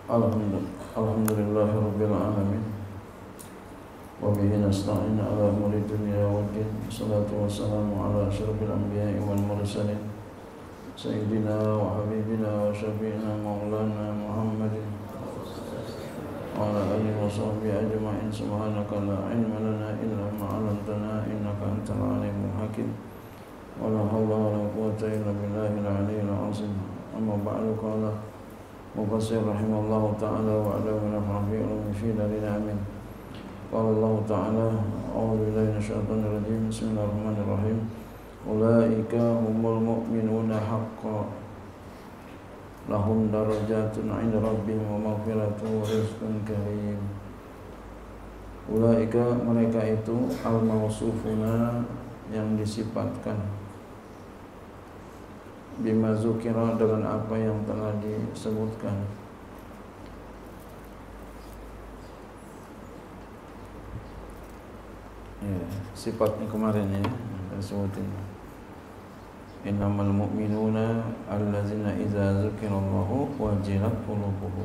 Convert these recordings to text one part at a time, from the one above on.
Alhamdulillahirabbil alamin. Wa bihi nasta'in ala umuri dunya waddin. Wassalatu wassalamu ala asyrafil anbiya'i wal mursalin. Sayyidina wa habibina wa syafi'ina maulana Muhammadin wa ala alihi wa sahbihi ajma'in. Subhanaka la ilma lana illa ma 'allamtana innaka antal alimul hakim. Wa la hawla wa la quwwata illa billahil aliyyil 'azim. Amma ba'du, qala Mufassir rahimahullah ta'ala wa ala wa nafa'i fi darina amin. Qala Allah ta'ala, a'udzu billahi minasyaitonir rajim. Bismillahirrahmanirrahim. Ulaika humul mu'minuna haqqan lahum darajatun 'inda rabbihim wa maghfiratun wa rizqun karim. Ulaika, mereka itu al-mausufuna, yang disifatkan bima zukira, dengan apa yang telah disebutkan. Ya, sifatnya kemarin ya kita sebutin. Innamal mu'minuna allazina idza dzukirallahu wajilat qulubuhum.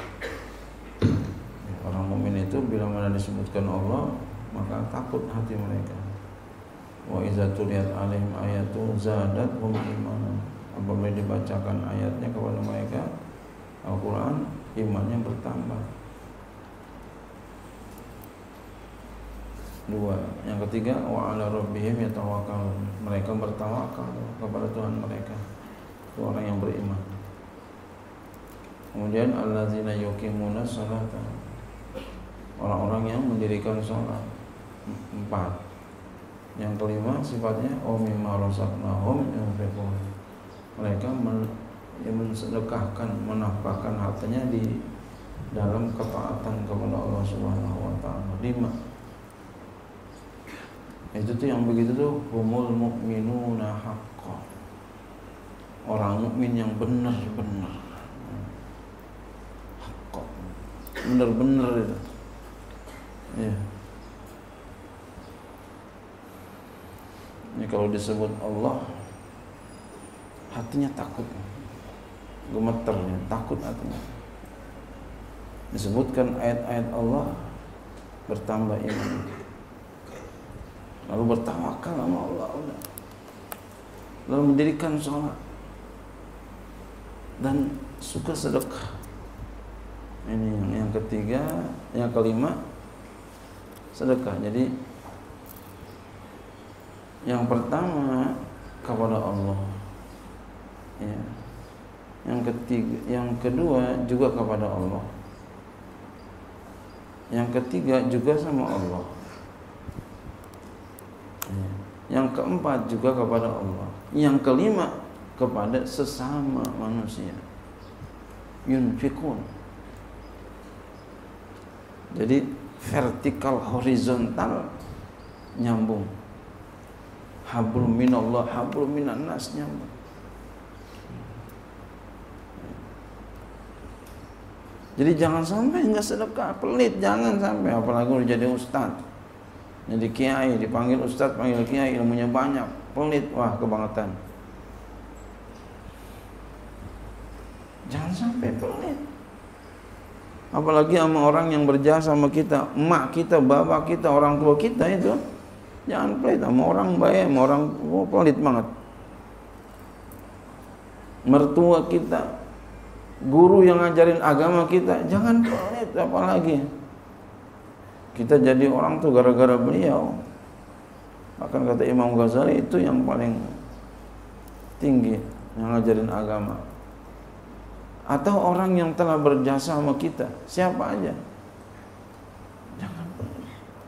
Orang mukmin itu bila mana disebutkan Allah maka takut hati mereka. Wa idza tuliyat alaihim ayatu zadatuhum imanan. Apabila dibacakan ayatnya kepada mereka, Al-Quran, imannya bertambah. Dua. Yang ketiga, wa ala rabbihim yatawakkalun. Mereka bertawakal kepada Tuhan mereka. Itu orang yang beriman. Kemudian allazina yuqimuna sholata. Orang-orang yang mendirikan sholat. 4. Yang kelima sifatnya mimma razaqnahum yunfiqun. Mereka mensedekahkan, menafkahkan hartanya di dalam ketaatan kepada Allah Subhanahu wa taala. 5. Itu tuh yang begitu tuh humul mu'minuna haqqan. Orang mukmin yang benar-benar. Haqqan. Benar-benar itu. Ya. Ini kalau disebut Allah, hatinya takut, gemeternya, takut hatinya. Disebutkan ayat-ayat Allah, bertambah iman. Lalu bertawakal sama Allah, lalu mendirikan sholat dan suka sedekah. Ini yang ketiga, yang kelima sedekah. Jadi yang pertama kepada Allah, ya. Yang ketiga, yang kedua juga kepada Allah. Yang ketiga juga sama Allah. Ya. Yang keempat juga kepada Allah. Yang kelima kepada sesama manusia. Yunfikun. Jadi vertikal horizontal nyambung. Hablum minallah, hablum minan nas nyambung. Jadi jangan sampai enggak sedekah, pelit, jangan sampai. Apalagi udah jadi ustaz, jadi kiai, dipanggil ustaz, panggil kiai, ilmunya banyak, pelit, wah kebangetan. Jangan sampai pelit. Apalagi sama orang yang berjasa sama kita, emak kita, bapak kita, orang tua kita itu. Jangan pelit sama orang baik, sama orang pelit banget. Mertua kita, guru yang ngajarin agama kita, jangan pelit. Apalagi kita jadi orang tuh gara-gara beliau. Bahkan kata Imam Ghazali, itu yang paling tinggi yang ngajarin agama. Atau orang yang telah berjasa sama kita, siapa aja, jangan pelit.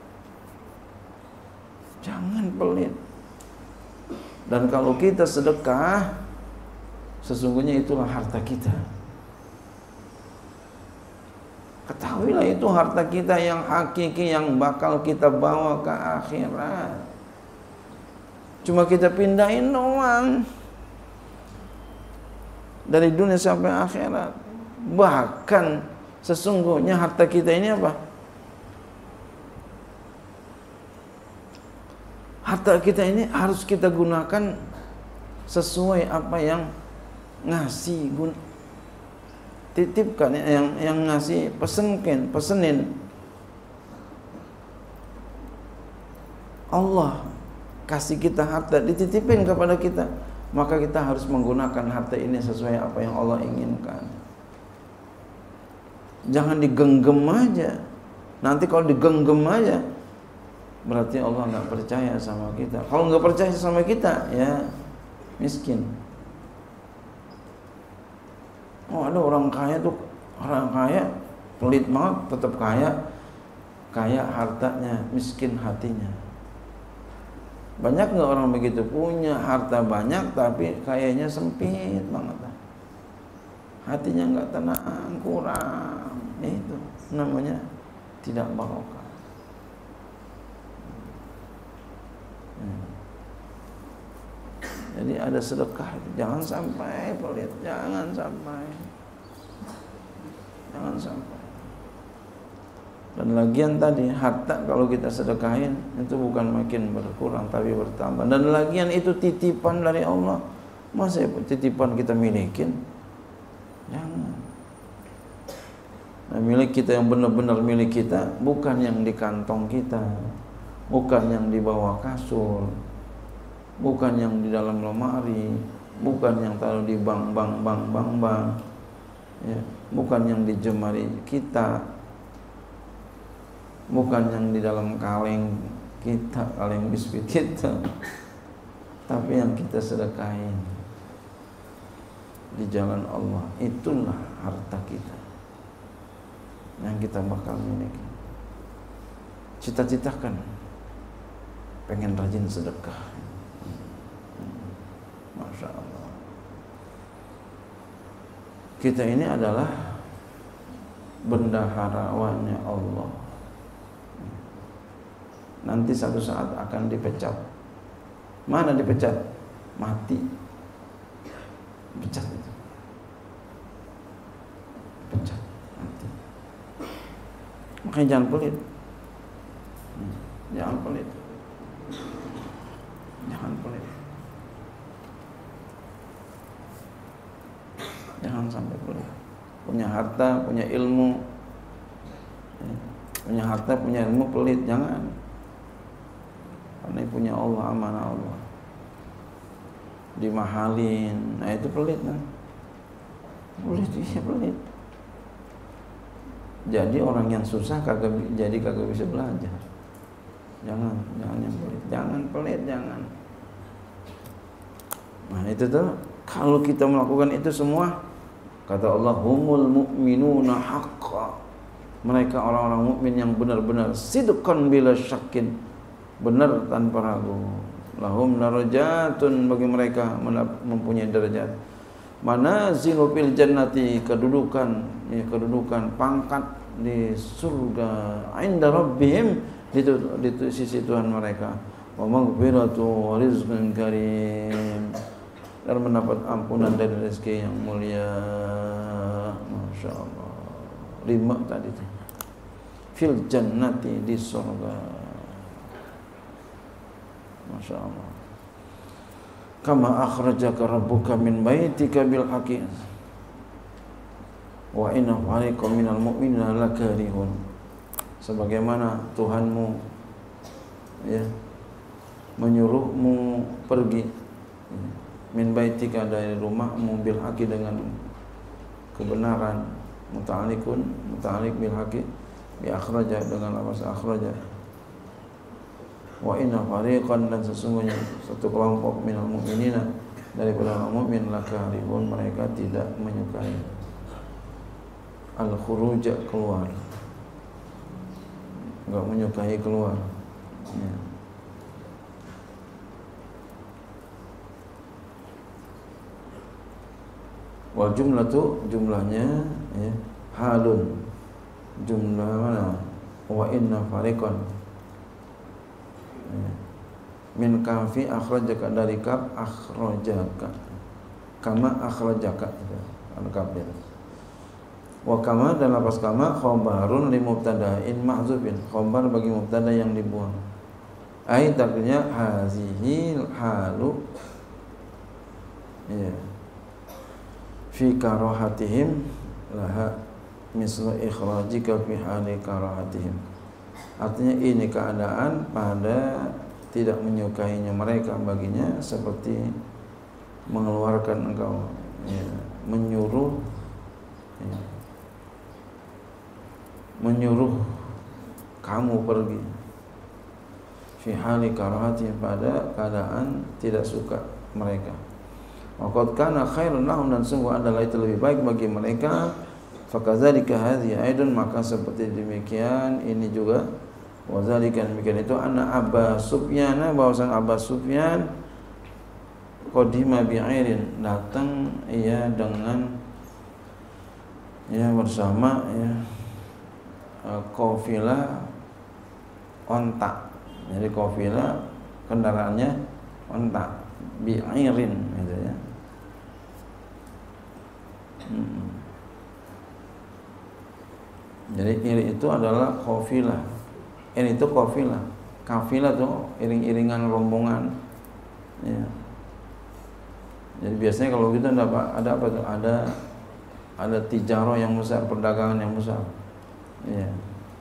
Jangan pelit. Dan kalau kita sedekah, sesungguhnya itulah harta kita. Ketahuilah itu harta kita yang hakiki, yang bakal kita bawa ke akhirat. Cuma kita pindahin doang dari dunia sampai akhirat. Bahkan sesungguhnya harta kita ini apa? Harta kita ini harus kita gunakan sesuai apa yang ngasih titipkan, yang ngasih pesenin Allah kasih kita harta, dititipin kepada kita, maka kita harus menggunakan harta ini sesuai apa yang Allah inginkan. Jangan digenggam aja. Nanti kalau digenggam aja, berarti Allah nggak percaya sama kita. Kalau nggak percaya sama kita, ya miskin. Oh, ada orang kaya pelit banget, tetap kaya hartanya, miskin hatinya. Banyak nggak orang begitu, punya harta banyak tapi kayaknya sempit banget, hatinya nggak tenang, kurang. Itu namanya tidak barokah. Jadi ada sedekah, jangan sampai pelit, jangan sampai. Dan lagian tadi harta kalau kita sedekahin itu bukan makin berkurang tapi bertambah. Dan lagian itu titipan dari Allah. Masa titipan kita milikin? Jangan. Nah, milik kita yang benar-benar milik kita bukan yang di kantong kita, bukan yang di bawah kasur, bukan yang di dalam lemari, bukan yang taruh di bank, ya, bukan yang di jemari kita, bukan yang di dalam kaleng kita, kaleng biskuit kita, tapi yang kita sedekahin di jalan Allah. Itulah harta kita yang kita bakal miliki. Cita-citakan pengen rajin sedekah. Masya Allah. Kita ini adalah bendaharawannya Allah. Nanti satu saat akan dipecat. Mana dipecat? Mati. Pecat itu. Pecat. Mati. Makanya jangan pelit. Jangan pelit. Jangan pelit. Jangan sampai pelit. Punya harta, punya ilmu, punya harta, punya ilmu, pelit jangan. Karena punya Allah, amanah Allah, dimahalin, nah itu pelit kan? Pelit, iya pelit. Jadi orang yang susah kagak bisa belajar. Jangan yang pelit, jangan pelit, jangan. Nah itu tuh, kalau kita melakukan itu semua, kata Allah, humul mu'minuna haqqa. Mereka orang-orang mukmin yang benar-benar sidqan bila syakin, benar tanpa ragu. Lahum darajatun, bagi mereka mempunyai derajat. Manazilu fil jannati, kedudukan pangkat di surga. Inda rabbihim, di sisi Tuhan mereka. Wa maghfiratu wa rizqun karim, dan mendapat ampunan dari rezeki yang mulia. Masya Allah. 5 tadi tuh. Fil jannati, di surga. Masya Allah. Kama akhrajaka rabbuka min baitika bil haqqi wa inna fariqan minal mu'minina lakarihun. Sebagaimana Tuhanmu ya menyuruhmu pergi min baitika, dari rumahmu, bil haqqi, dengan kebenaran, muta'alliq bil haqqi, bi akhraja, dengan lafaz akhraja. Wa inna fariqan, dan sesungguhnya satu kelompok minal mu'minina, daripada orang mukmin, lakarihun, mereka tidak menyukai al-khuruj, keluar, enggak menyukai keluar ya. Wal jumlatu, jumlahnya ya, halun, jumlah mana? Wa inna fariqan ya. Min kafi akhrajaka, dari kaf akhrajaka, kama akhrajaka itu al-kaf itu. Wa kama, dan lafaz kama khabarun li mubtada'in mahzufin, khabar bagi mubtada yang dibuang. Ai takdirnya hazihi halu ya, fi karahatihim laha mislu ikhrajika fi hali karahatihim. Artinya ini keadaan pada tidak menyukainya mereka baginya seperti mengeluarkan engkau, ya, menyuruh, ya, menyuruh kamu pergi fi hali karahatihim, pada keadaan tidak suka mereka. Waqad kana khairun lahum, dan sungguh adalah itu lebih baik bagi mereka. Fakadzalika hadhihi aidun, maka seperti demikian ini juga. Wadzalika, demikian itu anna Aba Sufyan, bahwasan Aba Sufyan qadima bi'irin, datang ia dengan, ya, bersama, ya, kafilah onta. Jadi kafilah kendaraannya onta, bi'irin gitu ya. Jadi iri itu adalah kafilah. Ini itu kafilah. Kafilah tuh iring-iringan rombongan. Ya. Jadi biasanya kalau gitu ada apa tuh? Ada tijarah yang besar, perdagangan yang besar. Ya.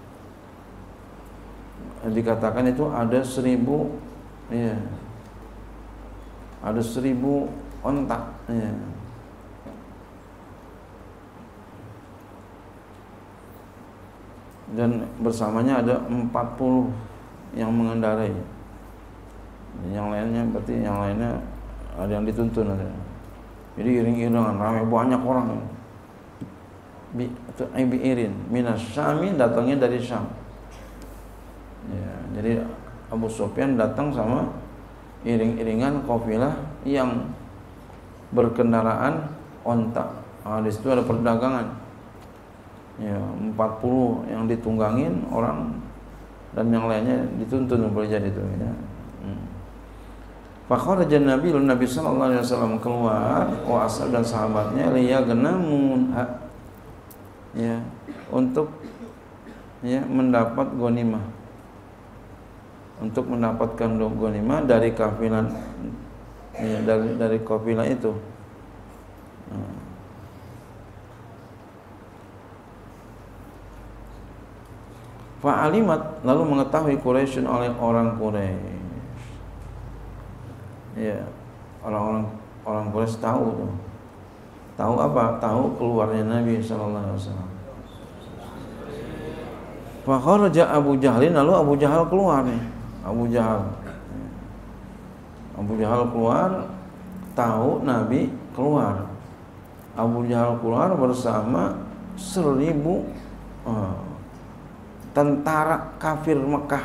Dikatakan itu ada 1000, ya. Ada 1000 onta, ya. Dan bersamanya ada 40 yang mengendarai. Yang lainnya berarti yang lainnya ada yang dituntun ada. Jadi iring-iringan ramai, banyak orang. Bi'irin minas Syami, datangnya dari Syam. Ya, jadi Abu Sufyan datang sama iring-iringan kafilah yang berkendaraan onta. Di situ ada perdagangan. Ya, 40 yang ditunggangin orang dan yang lainnya dituntun, boleh jadi itu, ya. Fakharaja Nabi sallallahu alaihi wasallam keluar, wa ashab dan sahabatnya, liyagnamun, ya, untuk, ya, mendapat ghanimah, untuk mendapatkan ghanimah dari kafilah, ya, dari kafilah itu. Fa'alimat, lalu mengetahui Quraisyun, oleh orang Quraisy. Ya, orang Quraisy tahu tuh. Tahu apa? Tahu keluarnya Nabi sallallahu alaihi wasallam. Fa kharaja Abu Jahlin, lalu Abu Jahal keluar nih. Abu Jahal keluar, tahu Nabi keluar. Abu Jahal keluar bersama 1000 tentara kafir Mekah.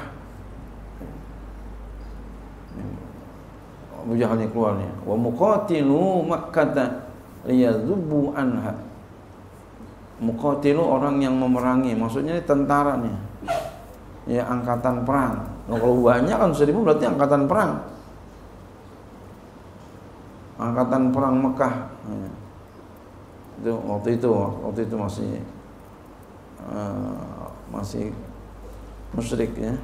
Abu Jahal ini keluarnya. Wa muqatilu Makkah liyadzubu anha. Muqatilu orang yang memerangi, maksudnya ini tentara nih. Ya, angkatan perang. Nah, kalau banyak kan 1000 berarti angkatan perang. Angkatan perang Mekah. Itu waktu itu masih musyrik, ya.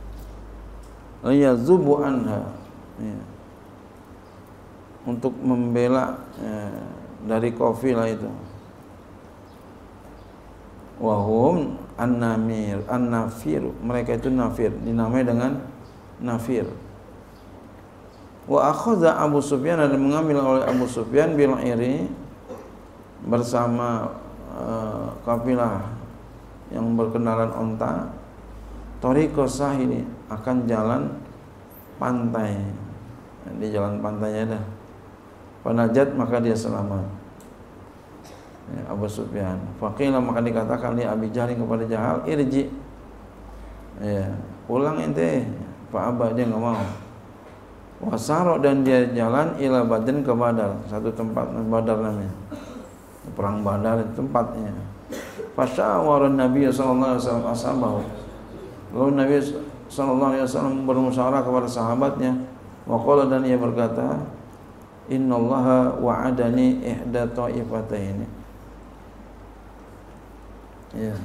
Yazubu anha, ya. Untuk membela, ya, dari kafilah itu. Wahum an-nafir, mereka itu nafir, dinamai dengan nafir. Wa akhadha Abu Sufyan, dan mengambil oleh Abu Sufyan bil iri, bersama kafilah yang berkendaraan onta, thariqas sahili, akan jalan pantai. Di jalan pantainya dah. Panajat, maka dia selamat. Ya, Abu Sufyan. Faqila, maka dikatakan li Abi Jahal, kepada Jahal, irji, ya, pulang ente. Fa aba, dia enggak mau. Wasaro, dan dia jalan ila Badrin, ke Badar, satu tempat Badar namanya. Perang Badar itu tempatnya. Fasyawara Nabi sallallahu alaihi wasallam ashabahu. Lalu Nabi sallallahu alaihi wasallam bermusyawarah kepada sahabatnya. Wa qala, dan ia berkata, innallaha wa'adani ihda ta'ifataini. Ya.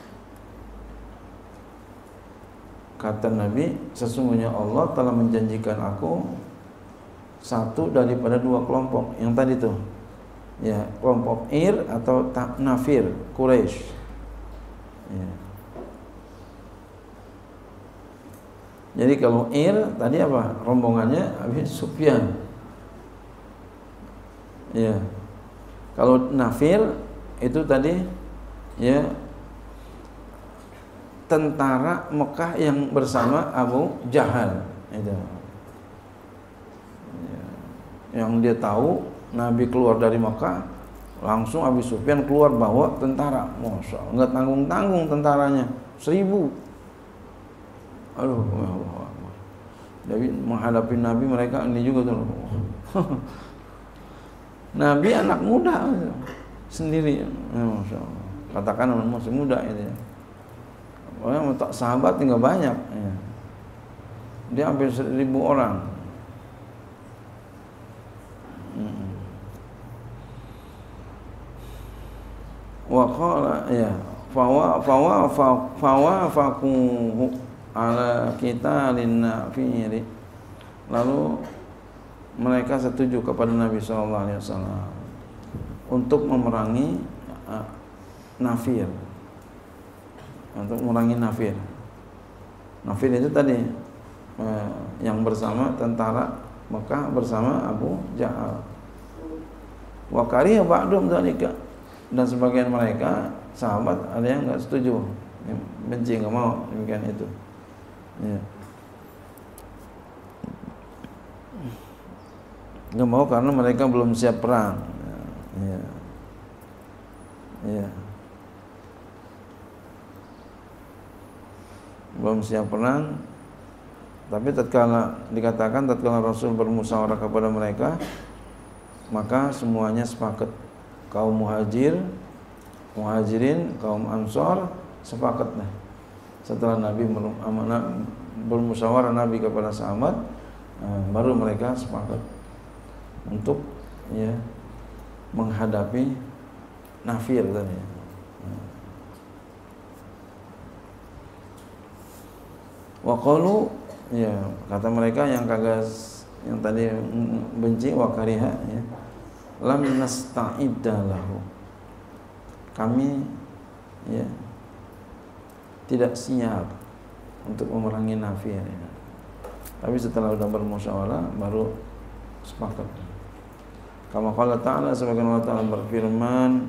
Kata Nabi, sesungguhnya Allah telah menjanjikan aku satu daripada 2 kelompok yang tadi tuh. ya kelompok Ir atau Nafir Quraisy. Ya. Jadi kalau Ir tadi apa? Rombongannya Abi Sufyan. Ya. Kalau Nafir itu tadi ya tentara Mekah yang bersama Abu Jahal itu. Ya. Yang dia tahu Nabi keluar dari Mekah, langsung Abi Sufyan keluar bawa tentara. Masya Allah, nggak tanggung-tanggung tentaranya, 1000. Aduh, Nabi menghadapi Nabi mereka ini juga tuh. Nabi anak muda sendiri, Masya Allah. Katakan masih muda itu ya. Orang sahabat tinggal banyak. Ya. Dia hampir 1000 orang. Wa qala ya fawafaquhu ala qitalin nafiri. Lalu mereka setuju kepada Nabi sallallahu alaihi wasallam untuk memerangi Nafir. Untuk memerangi Nafir. Nafir itu tadi yang bersama tentara Mekah bersama Abu Jahal. Wa kariha ba'dhum dzalika. Dan sebagian mereka sahabat ada yang enggak setuju, benci, enggak mau demikian itu. Ya. Enggak mau karena mereka belum siap perang. Ya. Ya. Belum siap perang. Tapi tatkala Rasul bermusyawarah kepada mereka, maka semuanya sepakat. Kaum muhajirin, kaum ansor sepakat lah. Setelah Nabi bermusyawarah Nabi kepada sahabat, baru mereka sepakat untuk ya menghadapi Nafir tadi. Wa qalu, ya kata mereka yang tadi benci, wa kariha ya, lam nasta'idda lahu. Kami ya tidak siap untuk memerangi Nafir ya. Tapi setelah sudah bermusyawarah baru sepakat. Kama qala ta'ala, sebagaimana Allah Ta'ala berfirman,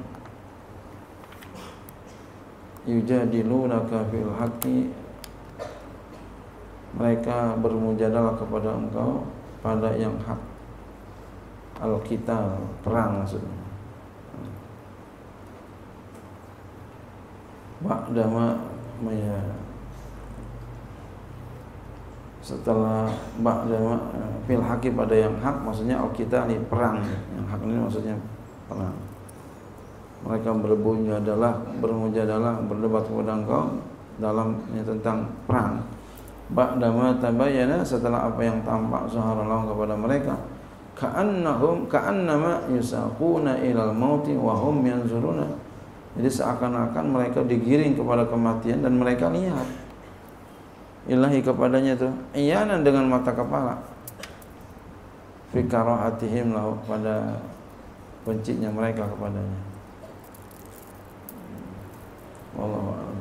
yujadilunaka fil haqqi, mereka bermujadalah kepada engkau pada yang hak. Al-qital, perang maksudnya. Ba'dama ya, setelah ba'dama fil haqqi, pada yang hak, maksudnya al-qital ini perang. Yang hak ini maksudnya perang. Mereka bermujadalah, berdebat kepada engkau dalam tentang perang. Ba'dama tabayyana, setelah apa yang tampak zaharallahu kepada mereka, ka'annama yusaquna ilal mauti wa hum yanzuruna. Jadi seakan-akan mereka digiring kepada kematian dan mereka lihat ilahi kepadanya itu iyanan dengan mata kepala, fi karahatihim lahu, pada bencinya mereka kepadanya. Wallahu a'lam.